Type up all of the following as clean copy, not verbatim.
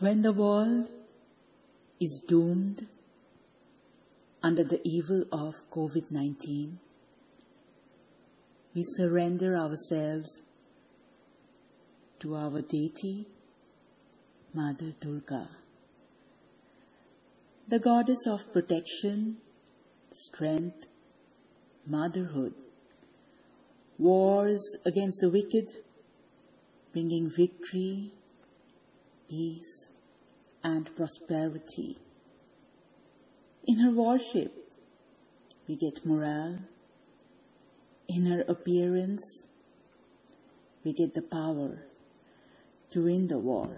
When the world is doomed under the evil of COVID-19, we surrender ourselves to our deity, Mother Durga, the goddess of protection, strength, motherhood, wars against the wicked, bringing victory, peace, and prosperity. In her worship, we get morale. In her appearance, we get the power to win the war.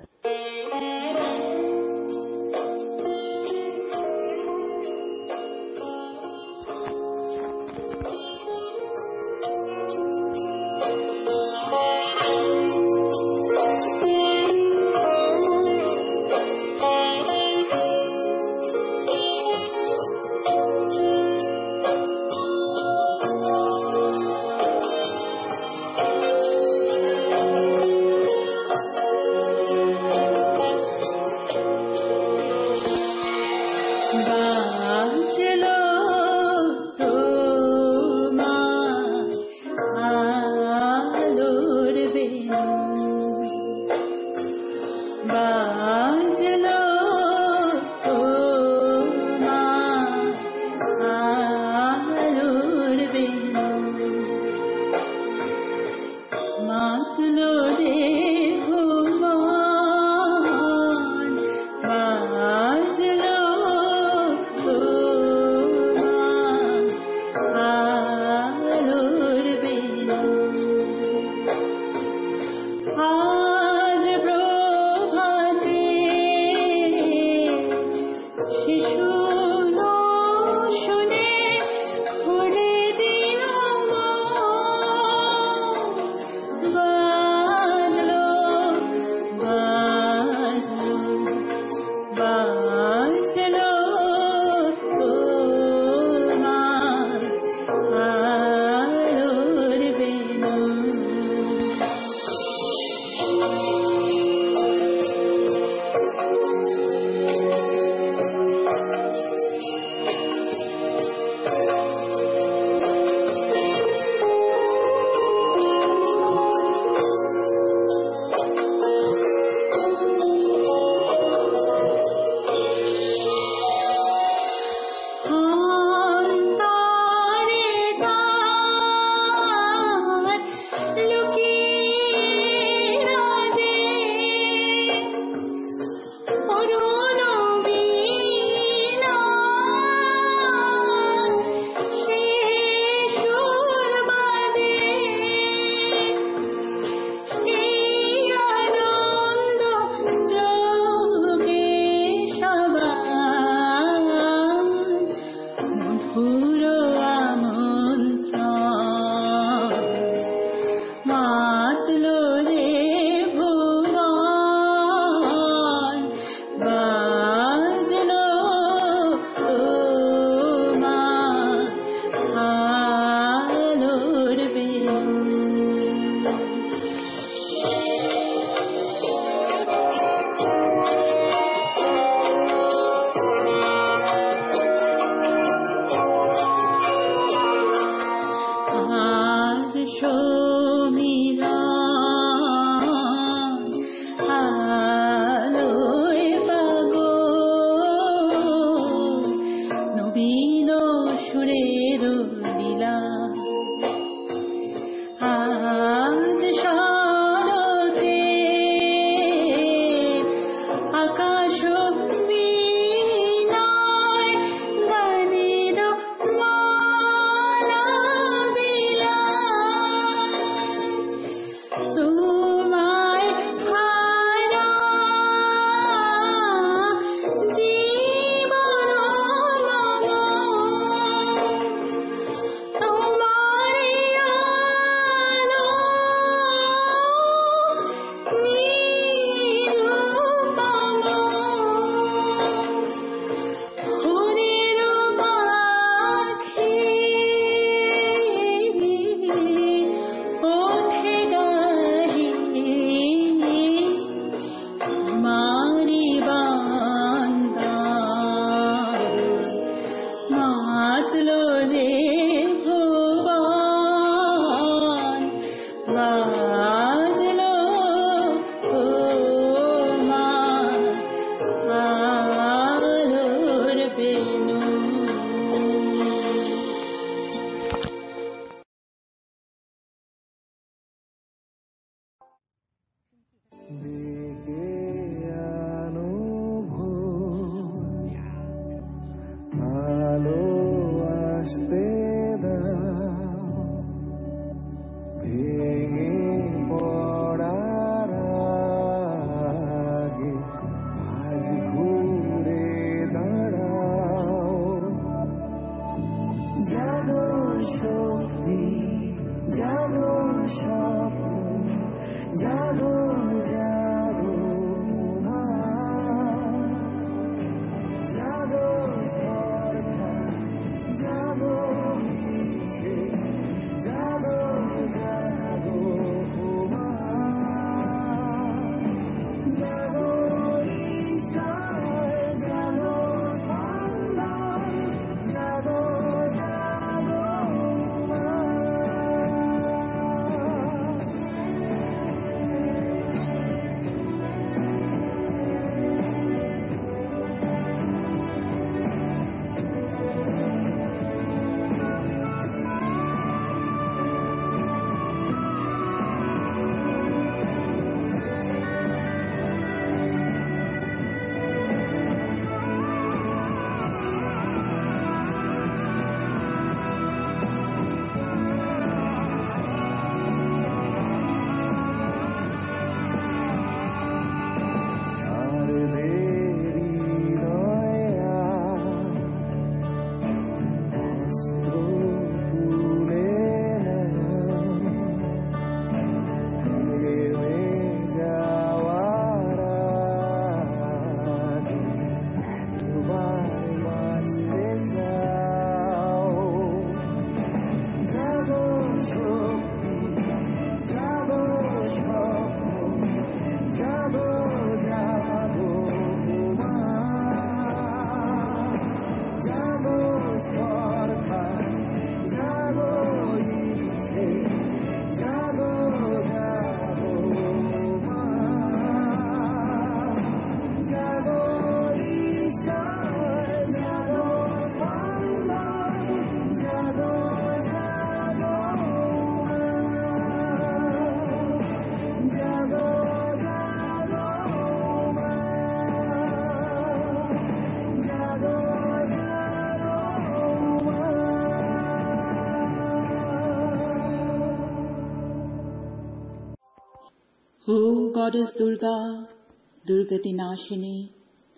O Goddess Durga, Durgatinashini,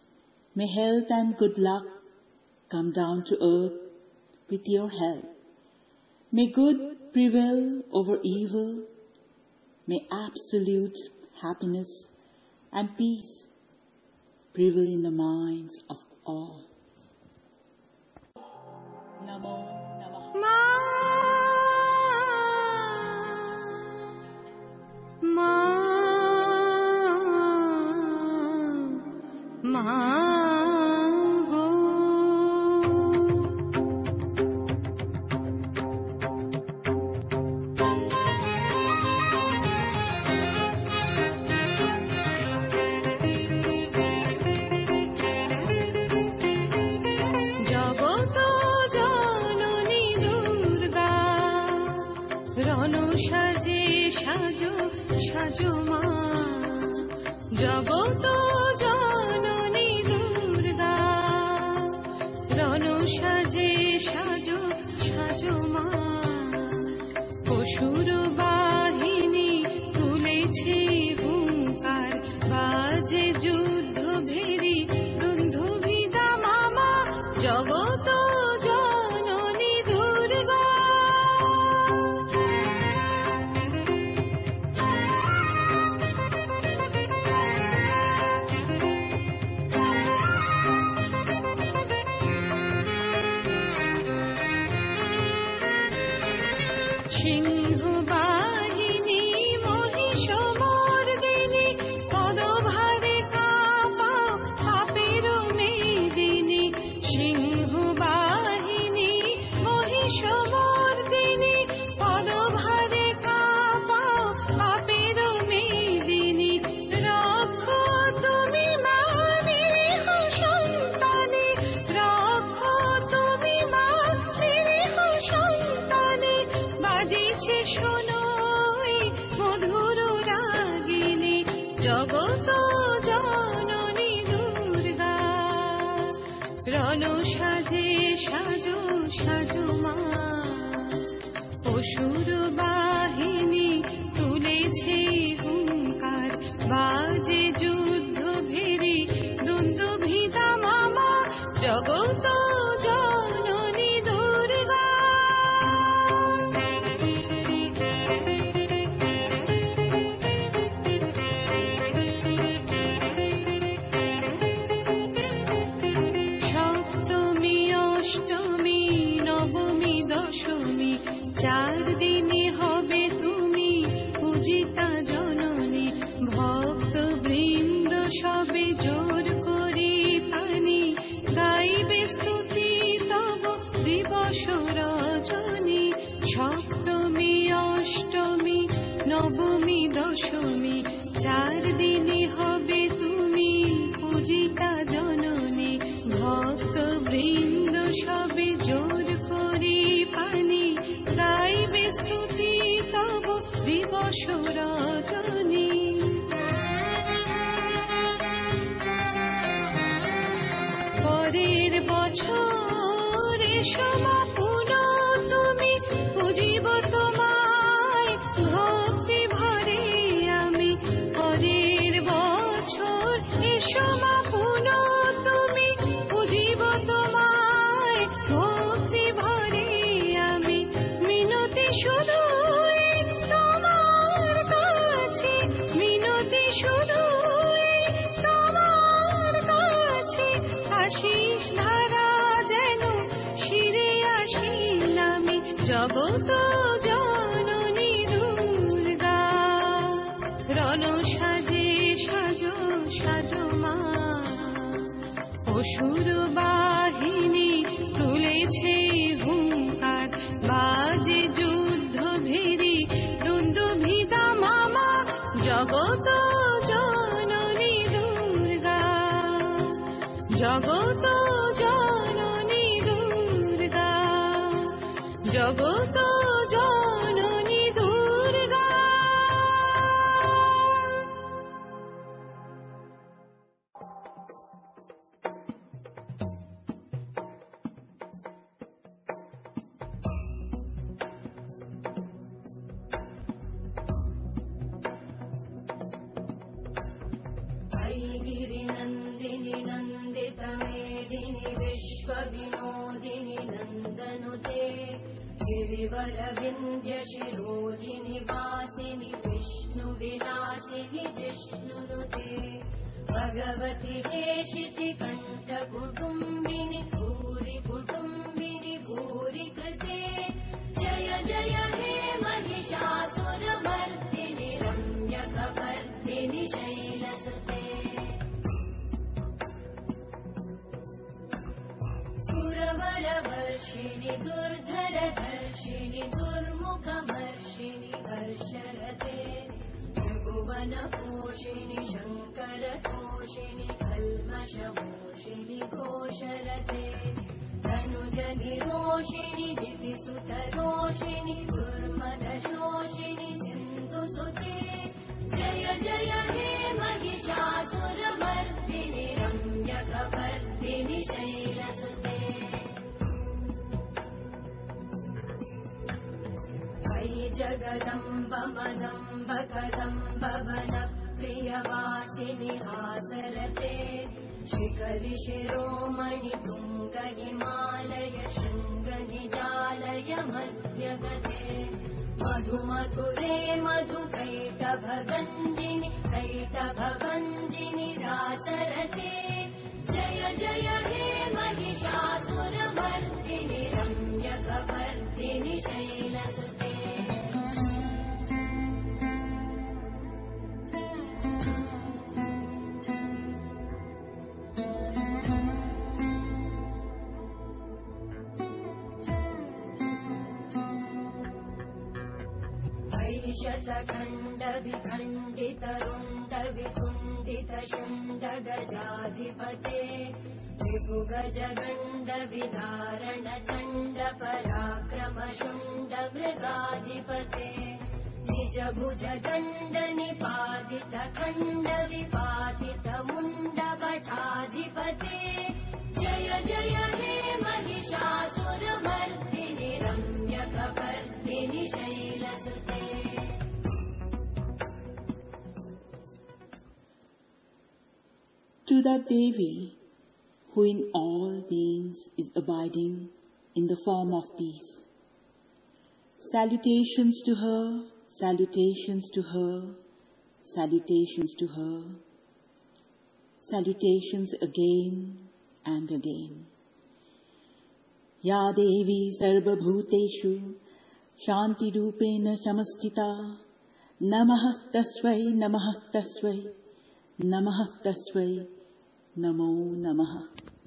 may health and good luck come down to earth with your help. May good prevail over evil. May absolute happiness and peace prevail in the minds of all. Namo Namaha. জগত জননী দুর্গা রণ সাজে সাজো সাজো মা অসুর বাহিনী তুলেছে হুঙ্কার বাজে যুদ্ধ ভেরি দুন্ধুভিদা মামা জগত জননী দুর্গা সিংহ জগত জননী দুর্গা। রণ সাজে সাজো সাজো মা, অসুর বাহিনী তুলেছে হুঙ্কার, বাজে যুদ্ধ ভেরি দুন্দুভিতা মামা, জগত জননী দুর্গা। সপ্তমী অষ্টমী নবমী দশমী 4 দিনে হবে তুমি পূজিতা জননী, ভক্ত বৃন্দ সবে জোর করে পানি গাইবে স্তুতি তব দিবস রজনী। সপ্তমী অষ্টমী নবমী দশমী 4 দিনে হবে তুমি পূজিতা জননী, ভক্ত বৃন্দ সবে জোর করে পানি গাইবে স্তুতি তব দিবস রজনী। পরের বছর এসমা পুনঃ তুমি পুজিব তোমায় ভক্তি ভরে আমি। পরের বছর এসমা পুনঃ তুমি পুজিব তোমায় ভক্তি ভরে আমি। মিনতি শুধু তোমার কাছে, মিনতি শুধু তোমার কাছে, আশিস ধারা যেন শিরে আসিলামি, জগত জননী দুর্গা। রণ সাজে সাজো সাজো মা, অসুর বাহিনী তুলেছে হুঙ্কার, বাজে যুদ্ধ ভেরি দুন্দুভিতা মামা, জগত জননী দুর্গা। জগত জননী দুর্গা, জগত জননী দুর্গা। गिरिनन्दिनि नन्दितमेदिनि विश्वविनोदिनि नन्दनुते, गिरिवरविन्ध्यशिरोधिनि वासिनि विष्णुविलासिनि जिष्णुनुते, भगवति हेशिति कण्ठकुटुम्बिनि भूरि कुटुम्बिनि भूरि कृते, जय जय हे महिषासुरमर्दिनि रम्यकपर्दिनि शैलसुते। सुरवरवर्षिणि दुर्धरधर्षिणि दुर्मुखमर्षिणि हर्षरते, त्रिभुवनपोषिणि शङ्करतोषिणि कल्मषमोषिणि घोषरते, धनुजनिरोषिणि दितिसुतरोषिणि दुर्मदशोषिणि सिन्धुसुते, जय जय हे महिषासुरमर्दिनि रम्यकपर्दिनि शैलसुते। अयि जगदम्ब मदम्ब कदम्ब वनप्रियवासिनि हासरते, शिखरि शिरोमणि तुङ्ग हिमालय शृङ्गनिजालय मध्यगते, मधुमधुरे मधुकैटभगञ्जिनि कैटभगञ्जिनि रासरते, जय जय हे महिषासुरमर्दिनि रम्यकपर्दिनि शैलसुते। शतखण्डविखण्डितरुण्डविकुण्डितशुण्डगजाधिपते, त्रिभुगजगण्डविदारणचण्ड पराक्रमशुण्डमृगाधिपते, निज भुज दण्ड निपातित खण्ड विपातित मुण्ड भटाधिपते जय जय हे Mahishasuramardini रम्यकपर्दिनि शैलसुते। To that Devi, who in all beings is abiding in the form of peace. Salutations to her, salutations to her, salutations to her, salutations again and again. Ya Devi Sarva Bhuteshu Shanti Rupena Samastita Namaha Tasvai Namaha Tasvai Namaha Tasvai Namo Namaha.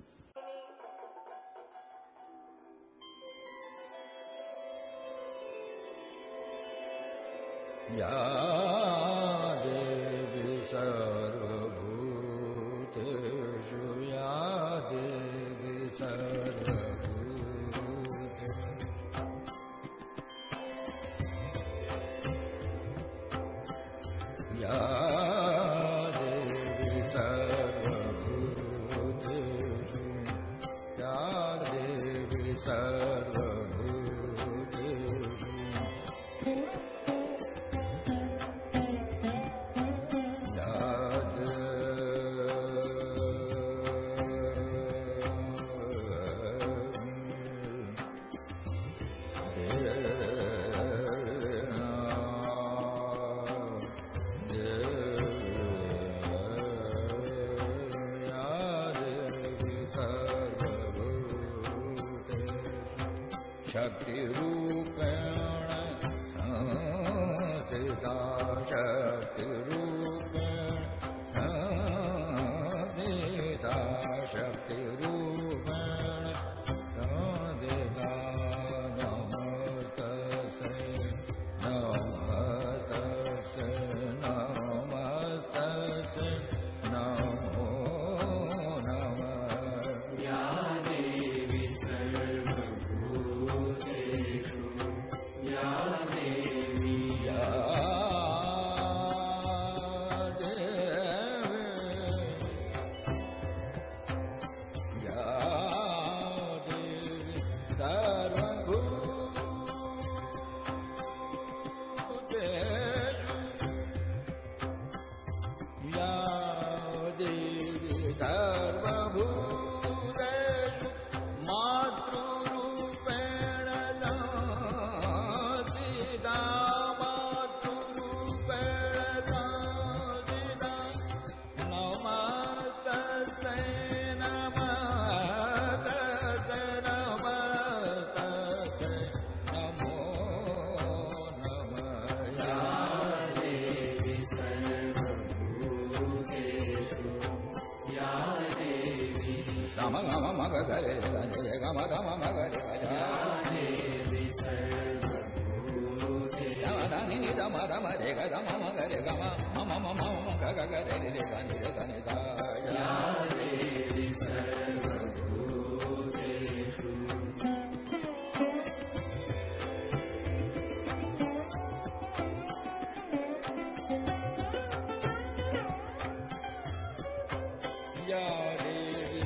Ya Devi Sarvabhuteshu Ya Devi Sarvabhuteshu Ya Devi Sarvabhuteshu Ya Devi Sarvabhuteshu Shakti Rupena Sansita Shakti Rupena Sansita Shakti Rupena Sansita Namastasya Namastasya Namastasya Namo Namah Ya Devi Sarvabhuteshu Ya Devi Ya Devi Ya Devi Sarvabhuteshu Ya Devi Sarvabhuteshu Matrurupena Sansita Matrurupena Sansita Namastasya Namastasya Namastasya Namo Namah Ya Devi Sarvabhuteshu Ya Devi Sama Gama Magare Gama Gama Magare Ya Devi Sarvabhuteshu Ya Dani Dama Dama Rega Dama Magare Gama Mama Mama Mama Gaga Gare Re Sani Re Sani Sa Ya Devi Sarvabhuteshu Ya Devi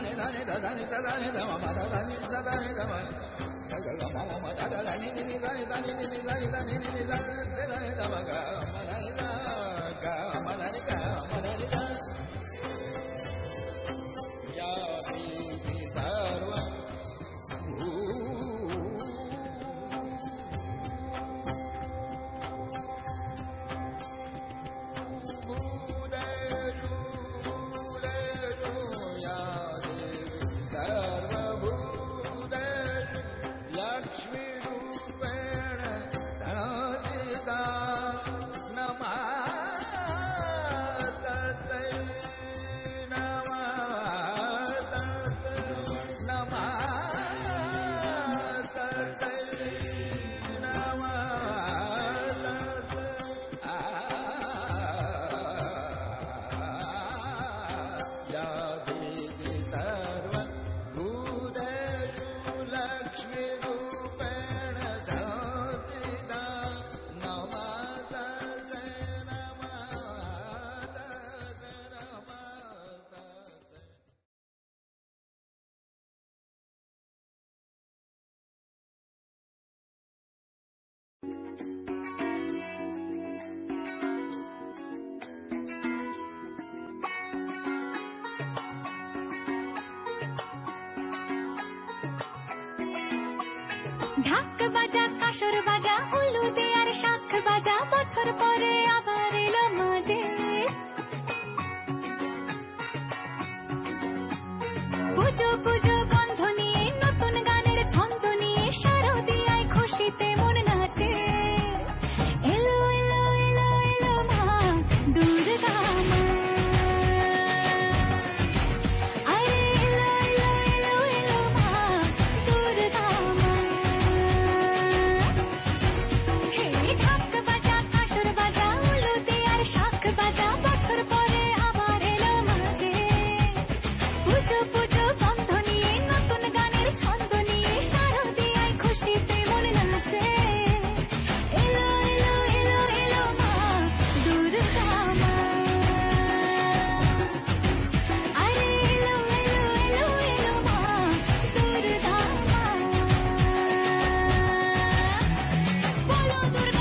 ঢাক বাজা কাসর বাজা উলু দেয়ার শাখ বাজা বছর পরে আবার এলো মাঝে পুজো পুজো গন্ধ নিয়ে নতুন গানের ছন্দ নিয়ে শারদিয়ায় খুশিতে মন নাচে এলো এলো এলো এলো মা দুর্গা মা বাজা বছর পরে আবার এলো মাঝে পুজো পুজো বন্ধ নিয়ে নতুন গানের ছন্দ নিয়ে শারদিয়ায় খুশিতে মন নাচে এলো এলো এলো এলো মা দুর্গা মা আরে এলো এলো এলো এলো মা দুর্গা মা বলো দুর্গা